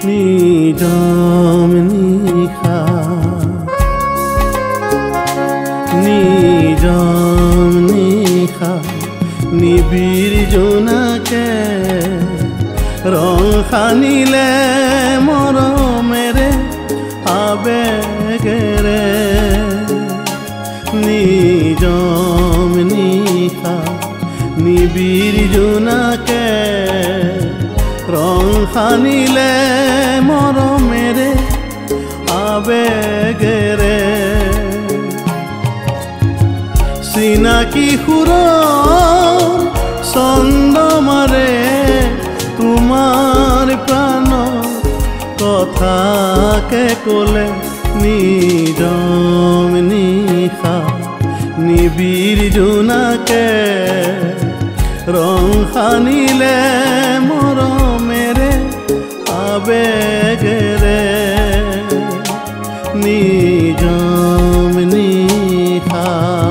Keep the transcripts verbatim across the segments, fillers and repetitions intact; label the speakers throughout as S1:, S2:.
S1: নিজম নিশা নিজম নিশা নিবিড় জোনাকে ৰং সানিলে মৰমেৰে আবেগেৰে নিজম নিশা নিবিড় জোনাকে ৰং সানিলে মৰমেৰে আবেগেৰে চিনাকি সুৰৰ চন্দমাৰে তোমাৰ প্ৰাণৰ কথাকে ক'লে নিজম নিশা নিবিড় জোনাকে ৰং সানিলে মৰমেৰে আবেগেৰে নিজম নিশা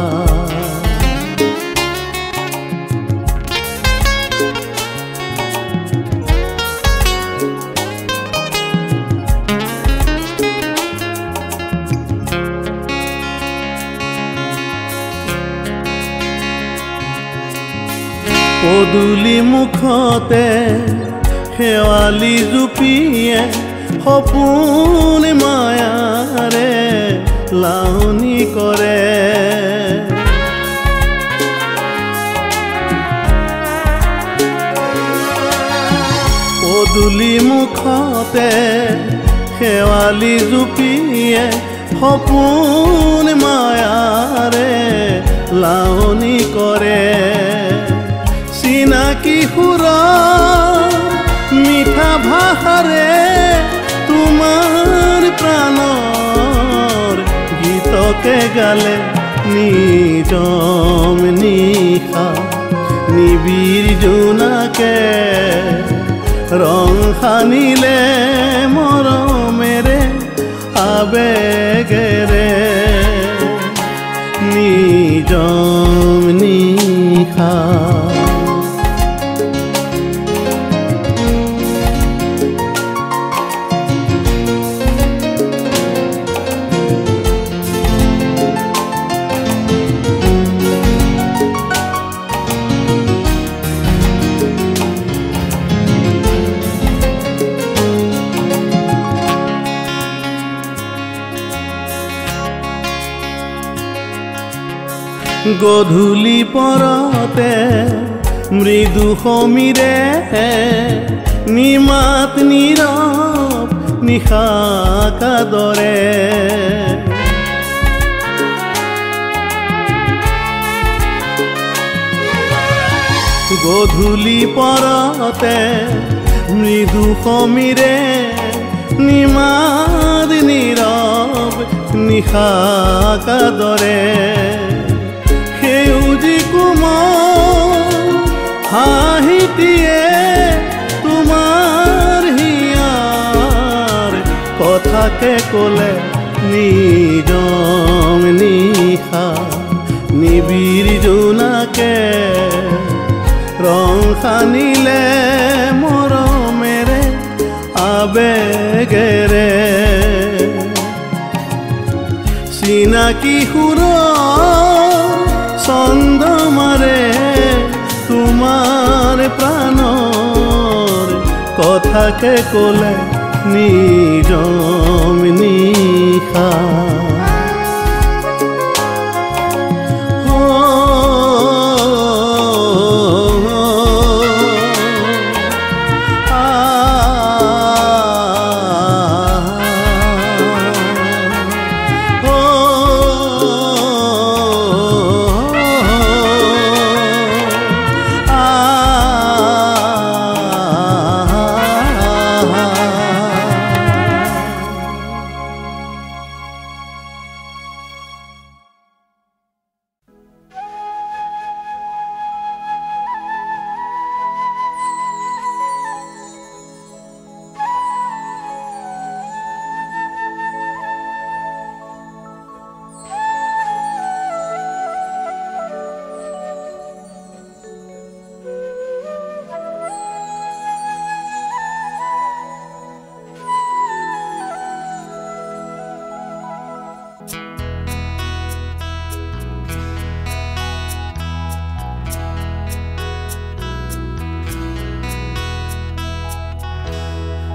S1: পদূলি মুখতে শেৱালি জুপিয়ে সপোন মায়াৰে লাউনি কৰে পদূলি মুখতে শেৱালি জুপিয়ে সপোন মায়াৰে লাউনি কৰে চিনাকি সুৰৰ মিঠা ভাষাৰে তোমাৰ প্ৰাণৰ গীতকে গালে নিজম নিশা নিবিড় জোনাকে ৰং সানিলে মৰমেৰে আবেগেৰে নিজম নিশা গধূলি পৰতে মৃদু সমীৰে নিমাত নীৰৱ নিশা কাদৰে গধূলি পৰতে মৃদু সমীৰে নিমাত নীৰৱ নিশা কাদৰে সেউজী কোমল হাঁহিটিয়ে তোমাৰ হিয়াৰ কথাকে ক'লে নিজম নিশা নিবিড় জোনাকে ৰং সানিলে মৰমেৰে আবেগেৰে চিনাকি সুৰৰ চন্দমাৰে তোমাৰ প্ৰাণৰ কথাকে ক'লে নিজম নিশা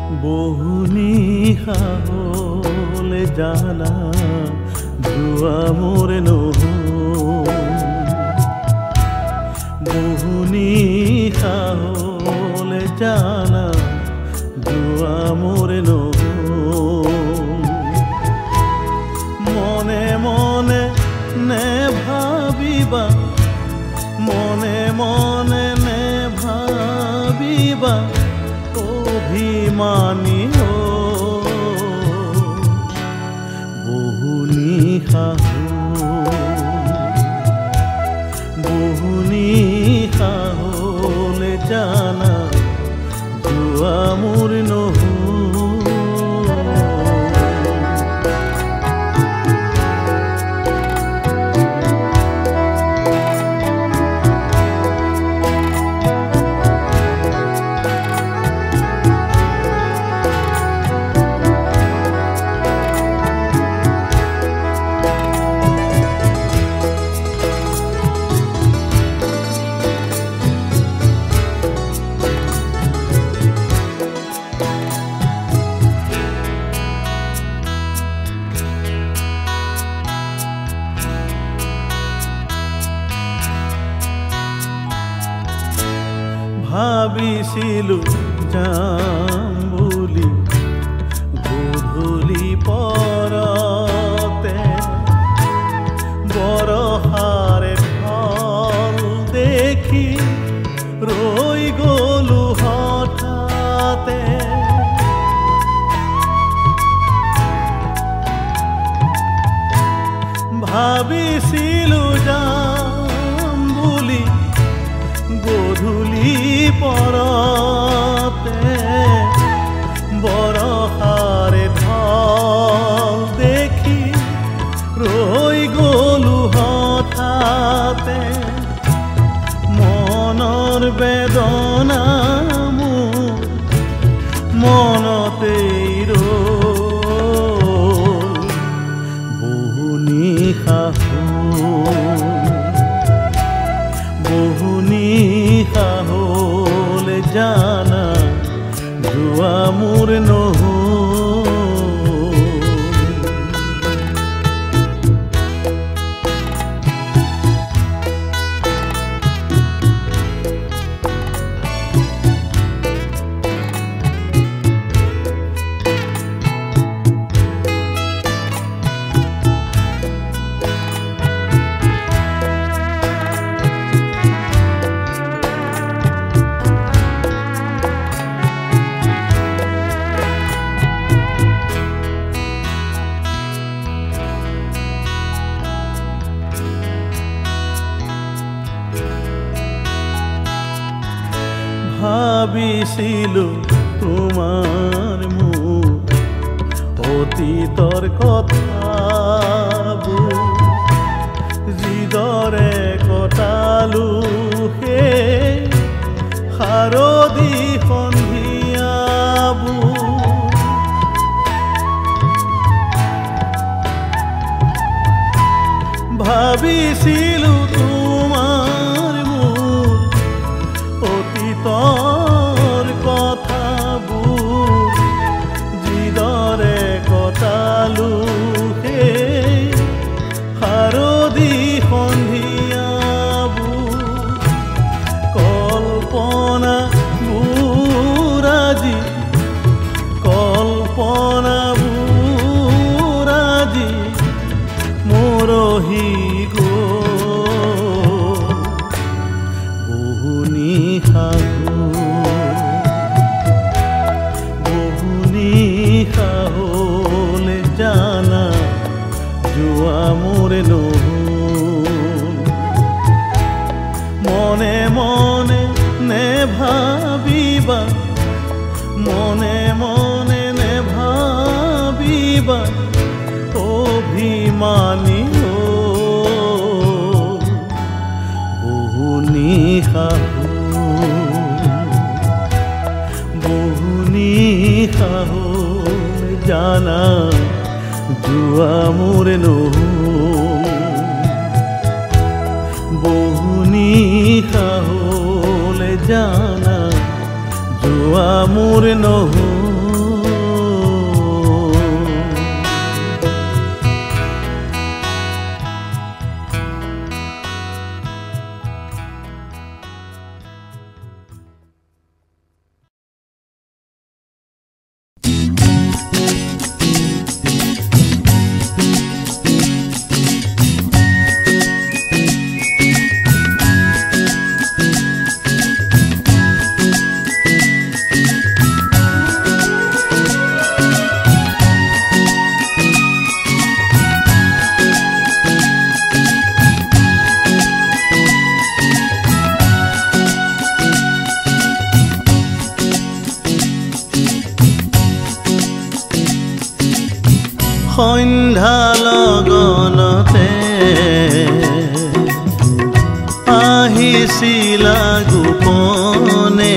S1: বহু নিশা হলে জানা যোৱা মোৰ নহ'ল বহু নিশা হলে জানা যোৱা মোৰ নহ'ল মনে মনে নে ভাবিবা মনে মনে নে ভাবিবা অভিমানী বহু নিশা বহু নিশা হলে জানা যোৱা মোৰ নহ'ল ভাবিছিলো যাম বুলি গধূলি পৰতে বৰষাৰে ঢল দেখি ৰৈ গলো হঠাতে ভাবিছিলো যাম বুলি গধূলি পৰতে বৰষাৰে ঢল দেখি ৰৈ গলো হঠাতে মনৰ বেদনা মোৰ মনতেই ৰল বহু নিশা বহু নিশা হলে জানা যোৱা মোৰ নহ'ল ভাবিছিলো তোমাৰ মোৰ অতীতৰ কথাবোৰ যিদৰে কটালো সেই শাৰদী সন্ধিয়াবোৰ ভাবিছিলো তোমাৰ মোৰ অতীতৰ কথাবোৰ যিদৰে কটালো সেই শাৰদী সন্ধিয়াবোৰ কল্পনাবোৰ আজি কল্পনাবোৰ আজি মৰহি বহু নিশা বহু নিশা হলে জানা যোৱা মোৰ নহ'ল মনে মনে নে ভাবিবা মনে মনে নে ভাবিবা অভিমানী বহু নিশা বহু নিশা হলে জানা যোৱা মোৰ নহ'ল বহু নিশা হলে জানা যোৱা মোৰ নহ'ল সন্ধ্যা লগনতে আহিছিলা গোপনে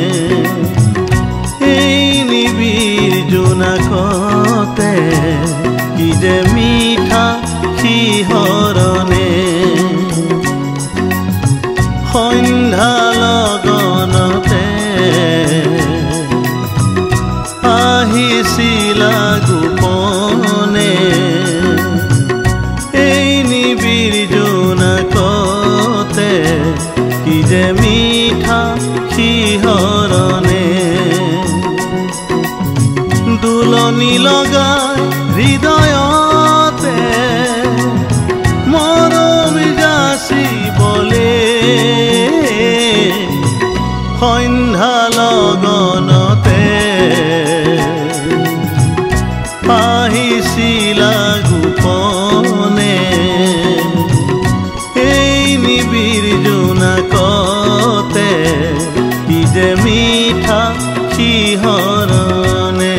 S1: এই নিবিড় জোনাকতে কি যে মিঠা শিহৰণে সন্ধ্যা লগনতে আহিছিলা গোপনে এই নিবিড় জোনাকতে কি যে মিঠা শিহৰণে দুলনি লগাই হৃদয়তে মৰম যাচিবলে সন্ধ্যা লগনতে আহিছিলা গোপনে এই নিবিড় জোনাকতে কি যে মিঠা শিহৰণে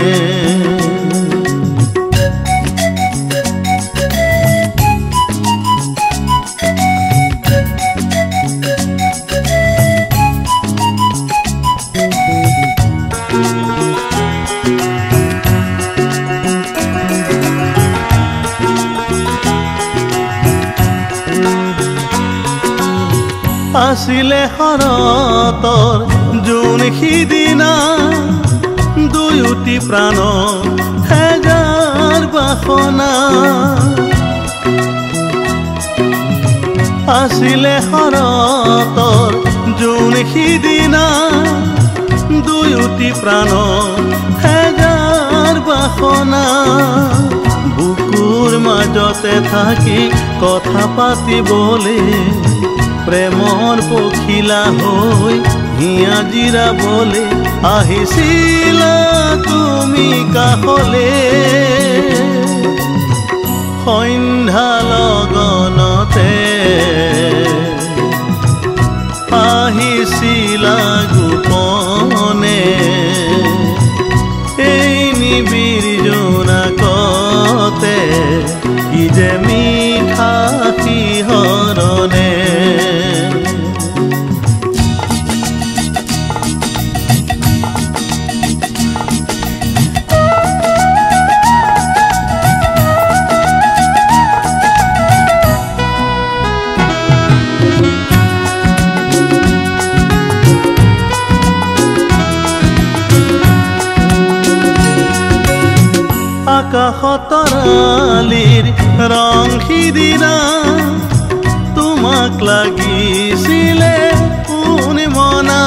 S1: আছিলে শৰতৰ জোন সিদিনা দুয়োটি প্ৰাণ হেজাৰ বাসনা আছিলে শৰতৰ জোন সিদিনা দুয়োটি প্ৰাণ হেজাৰ বাসনা বুকুৰ মাজতে থাকি কথা পাতিবলে প্ৰেমৰ পখিলা হৈ হিয়া জিৰাবলে আহিছিলা তুমি কাষলে সন্ধ্যা লগনতে আহিছিলা গোপনে এই নিবিড় জোনাকতে কি যে মিঠা শিহৰণে আকাশত তৰালিৰ ৰং সিদিনা তোমাক লাগিছিলে পূৰ্ণিমনা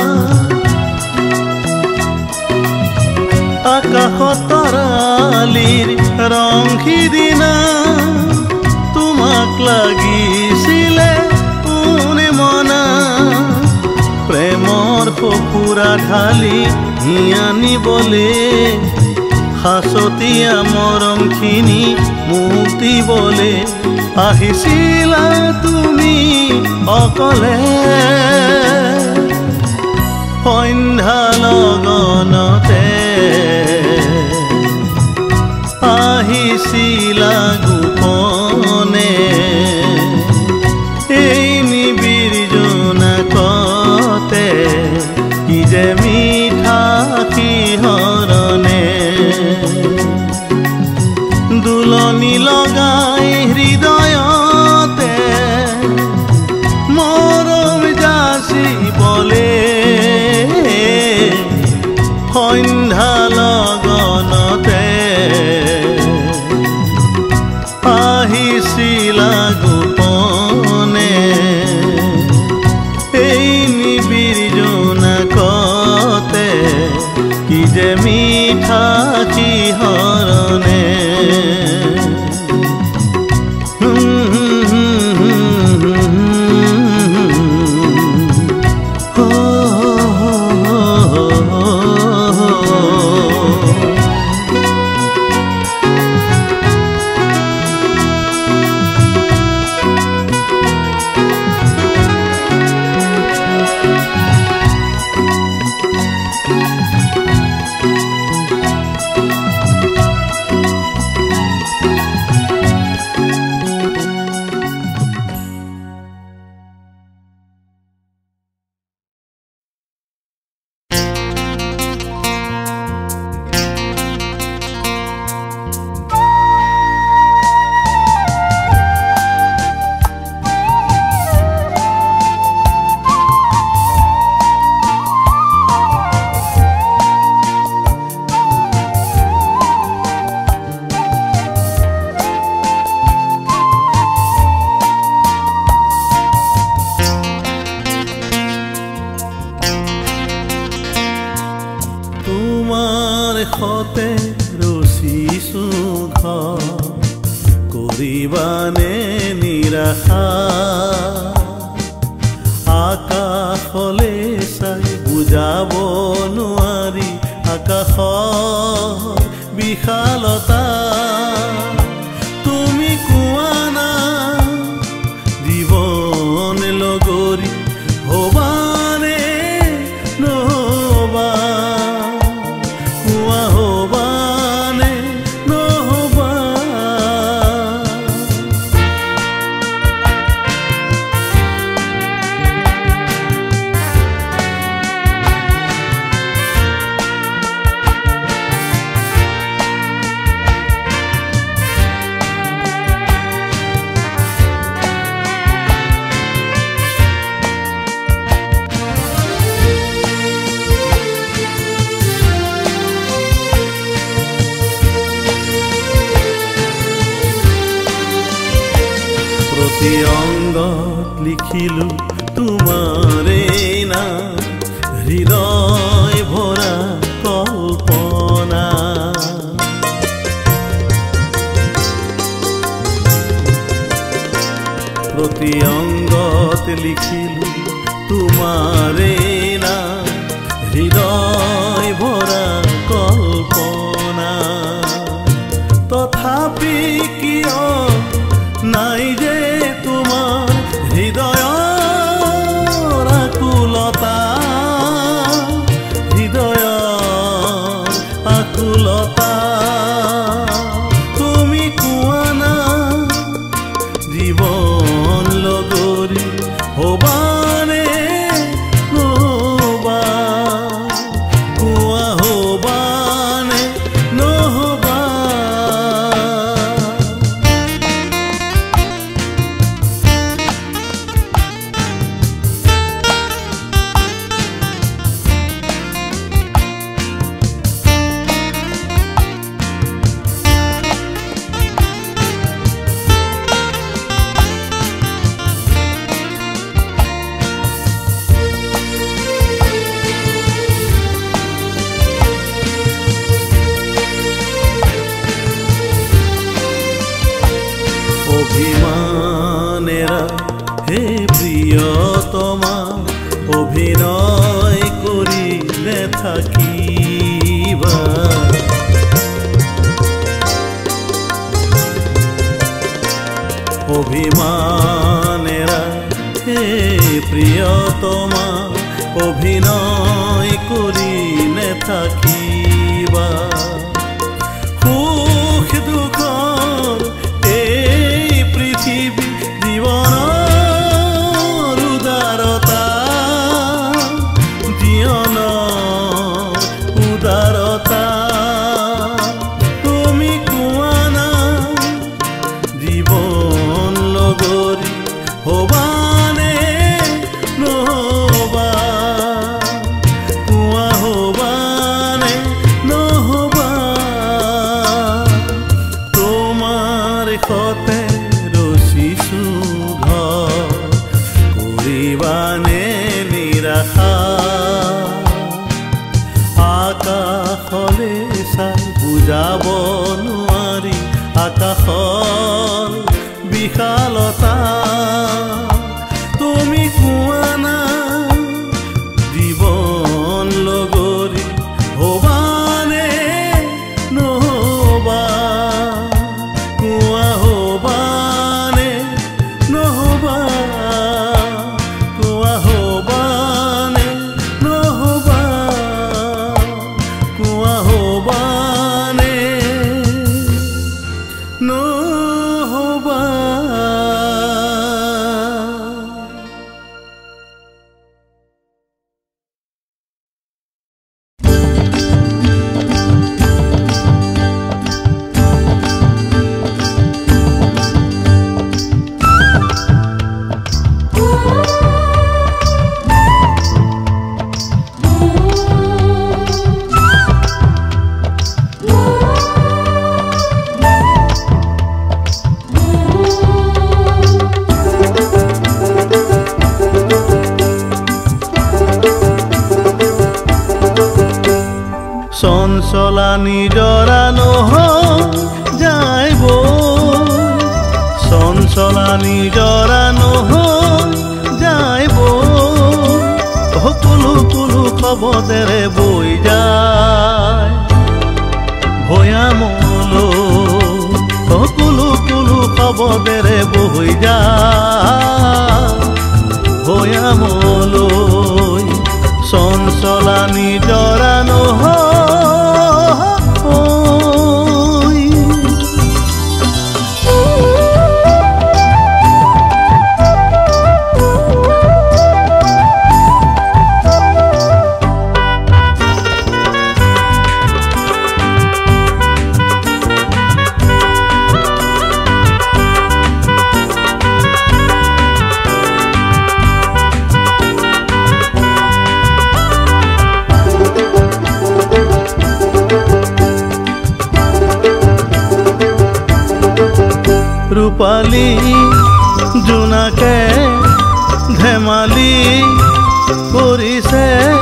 S1: আকাশত তৰালিৰ ৰং সিদিনা তোমাক লাগিছিলে পূৰ্ণিমনা প্ৰেমৰ সঁফুৰা ঢালি হিয়া নিবলে সাঁচতীয়া মৰমখিনি মোক দিবলে আহিছিলা তুমি অকলে সন্ধ্যা লগনতে আহিছিলা গোপনে এই নিবিড় জোনাকতে কি যে মিঠা শিহৰণে দুলনি লগাই হৃদয়তে মৰম যাচিবলে সন্ধ্যা লগনতে আহিছিলা গোপনে এই নিবিড় জোনাকতে কি যে মিঠা শিহৰণে তোমাৰ সতে ৰচিছো ঘৰ কৰিবানে নিৰাশা আকাশলে চাই বুজাব নোৱাৰি আকাশৰ বিশালতা তুমি কোৱা না জীৱন লগৰী হবানে নহবা কোৱা হবানে নহবা প্ৰতি অংগত লিখিলো তোমাৰে নাম হৃদয় ভৰা কল্পনা প্ৰতি অংগত লিখিলো তোমাৰে নাম হৃদয় ভৰা কল্পনা তথাপি কিয় নাই যে তোমাৰ হৃদয়ৰ আকুলতা হৃদয়ৰ আকুলতা তুমি কোৱা না জীৱন লগৰী হবানে নহবা কোৱা হবানে নহবা অভিমানেৰা হে প্ৰিয়তমা অভিনয় কৰিলে থাকিবা অভিমানেৰা হে প্ৰিয়তমা অভিনয় কৰিলে থাকিবা সুখ দুখৰ পৃথিৱী জীৱনৰ উদাৰতা জীৱনৰ উদাৰতা তুমি কোৱা না জীৱন লগৰী হবানে নহবা কোৱা হবানে নহবা তোমাৰ সতে ৰচিছো ঘৰ কৰিবানে নিৰাশা আকাশলে চাই বুজাব নোৱাৰি আকাশৰ বিশালতা তুমি কোৱা না জীৱন লগৰী হবানে নহবা কোৱা হবানে নহবা কোৱা হবানে নহবা কোৱা হবানে নহবা চঞ্চলা নিজৰা নহয় যায় বৈ চঞ্চলা নিজৰা নহয় যায় বৈ কুলু কুলু শব্দেৰে বৈ যায় ভৈয়ামলৈ কুলু কুলু শব্দেৰে বৈ যায় ভৈয়ামলৈ চঞ্চলা নিজৰা নহয় ৰূপালী জোনাকে ধেমালি কৰিছে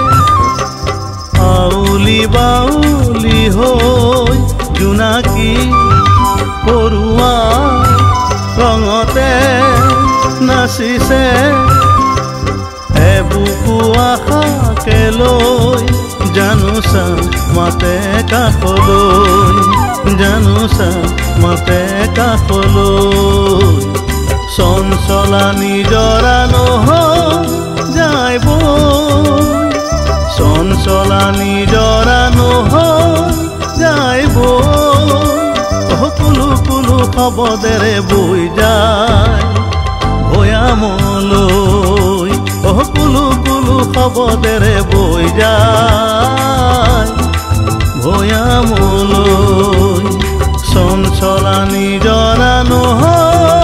S1: আউলি বাউলি হৈ জোনাকী পৰুৱা ৰঙতে নাচিছে এবুকু আশাকে লৈ জানোচা মাতে কাষলৈ জানোচা মাতে কাষলৈ চঞ্চলা নিজৰা নহয় যায় বৈ চঞ্চলা নিজৰা নহয় যায় বৈ কুলু কুলু শব্দেৰে বৈ যায় ভৈয়ামলৈ কুলু কুলু শব্দেৰে বৈ যায় ভৈয়ামলৈ চঞ্চলা নিজৰা নহয়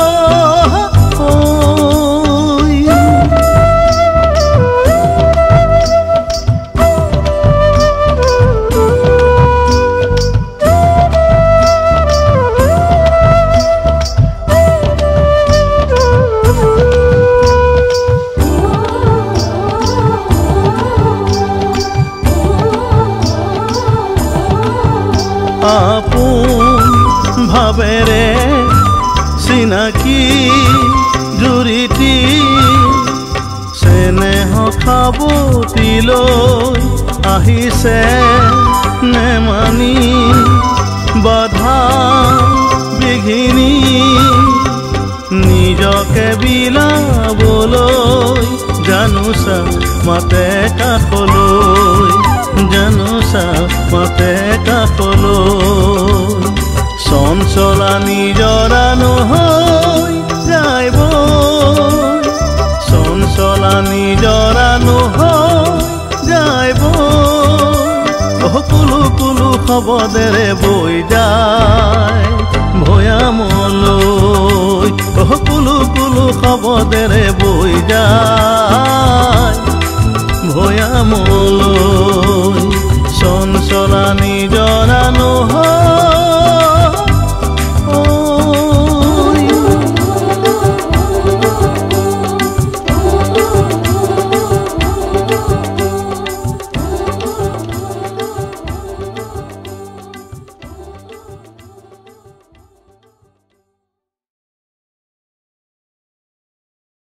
S1: আপোন ভাবেৰে চিনাকি জুৰিটি চেনেহ খাবতিলৈ আহিছে নেমানি বাধা বিঘিনি নিজকে বিলাবলৈ জানোচা মাতে কাষলৈ জানোচা মাতে কাষলৈ চঞ্চলা নিজৰা নহয় যায় বৈ চঞ্চলা নিজৰা নহয় যায় বৈ কুলু কুলু শব্দেৰে বৈ যায় ভৈয়ামলৈ কুলু কুলু শব্দেৰে বৈ যায়